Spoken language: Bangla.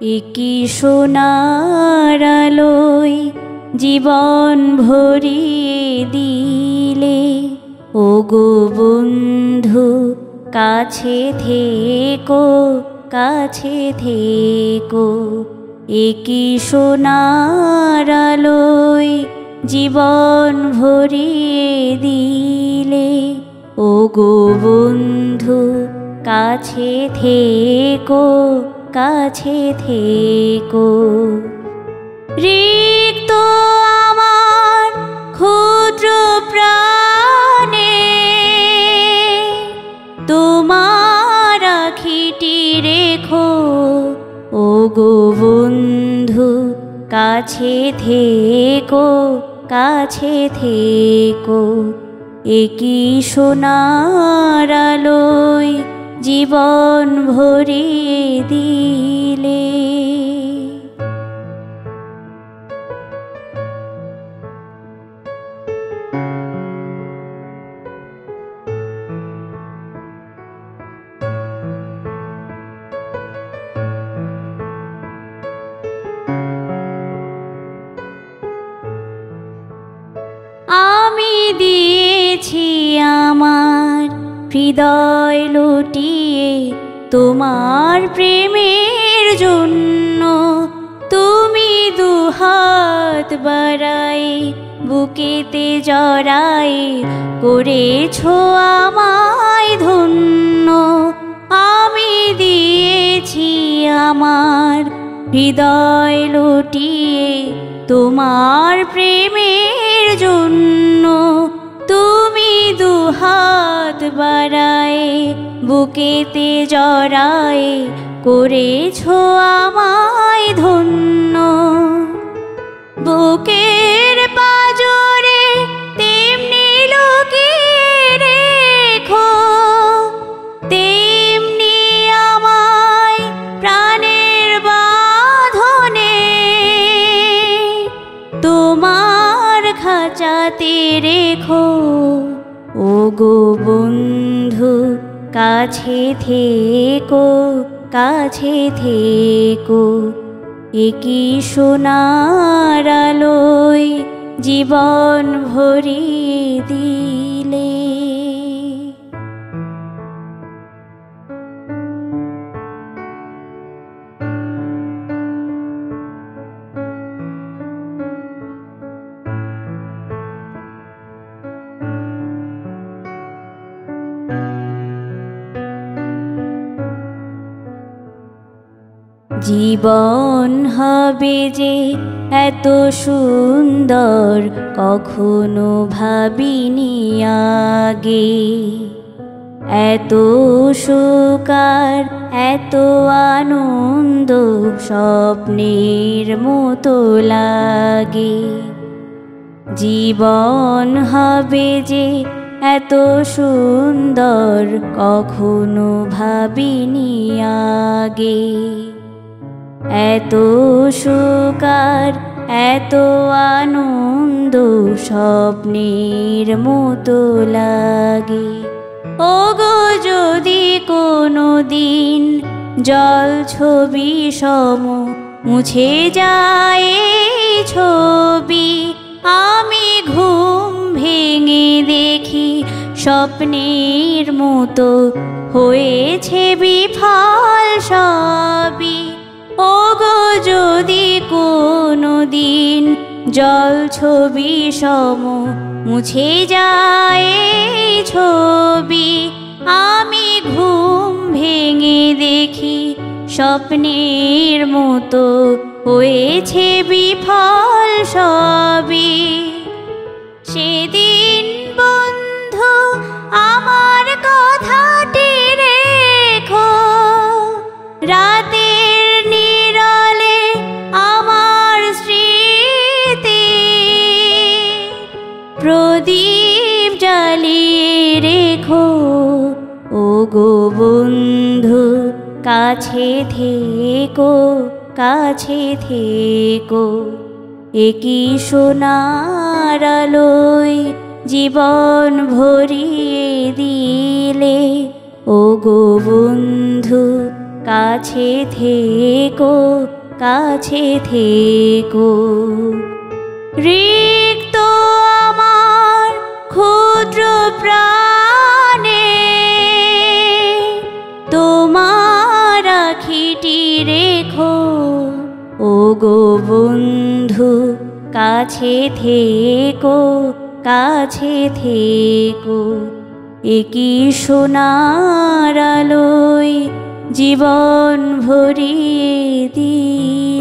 একি সোনার আলোয় জীবন ভরিয়ে দিলে, ওগো বন্ধু কাছে থেকো, কাছে থেকো। একি সোনার আলোয় জীবন ভরিয়ে দিলে, ওগো বন্ধু কাছে থেকো, কাছে থেকো। রিক্ত আমার ক্ষুদ্র প্রাণে তোমার আখিটি রেখো, ওগো বন্ধু কাছে থেকো, কাছে থেকো। একি সোনার আলোয় জীবন ভরিয়ে দিলে। আমি দিয়েছি আমার হৃদয় লুটিয়ে তোমার প্রেমের জন্য, তুমি দুহাত বাড়াই বুকেতে জড়াই করেছো আমায় ধন্য। আমি দিয়েছি আমার হৃদয় লুটিয়ে তোমার প্রেমের জন্য, তুমি দুহাত বাড়ায় বুকেতে জড়ায় করেছো আমায় ধন্য। বুকের পাজরে তেমনি লুকিয়ে রেখো, তেমনি আমায় প্রাণের বাঁধনে তোমার খাঁচাতে রেখো, ওগো বন্ধু কাছে থেকো, কাছে থেকো। একি সোনার আলোয় জীবন ভরিয়ে দিলে। জীবন হবে যে এত সুন্দর কখনো ভাবিনি আগে, এত সুকার এত আনন্দ স্বপ্নের মতো লাগে। জীবন হবে যে এত সুন্দর কখনো ভাবিনি আগে, এত সুকার এত আনন্দ স্বপ্নের মতো লাগে। ওগো যদি কোনো দিন জল ছবি সম মুছে যায় এই ছবি, আমি ঘুম ভেঙে দেখি স্বপ্নের মতো হয়েছে বিফল সবই। ওগো যদি কোনো দিন জল ছবি সম মুছে যায় এই ছবি, আমি ঘুম ভেঙে দেখি স্বপ্নের মতো হয়েছে বিফল সবই। সেদিন বন্ধু আমার কথাটি রেখো, রাতের নীরলে আমার স্মৃতি প্রদীপ জ্বালিয়ে রেখো, ওগো বন্ধু কাছে থেকো, কাছে থেকো। একি সোনার আলোয় জীবন ভরিয়ে দিলে, ওগো বন্ধু কাছে থেকো, কাছে থেকো। রিক্ত আমার ক্ষুদ্র প্রাণে তোমার আখিটি রেখো, ওগো বন্ধু কাছে থেকো, কাছে থেকো। একই সোনার আলোয় জীবন ভরিয়ে দিই।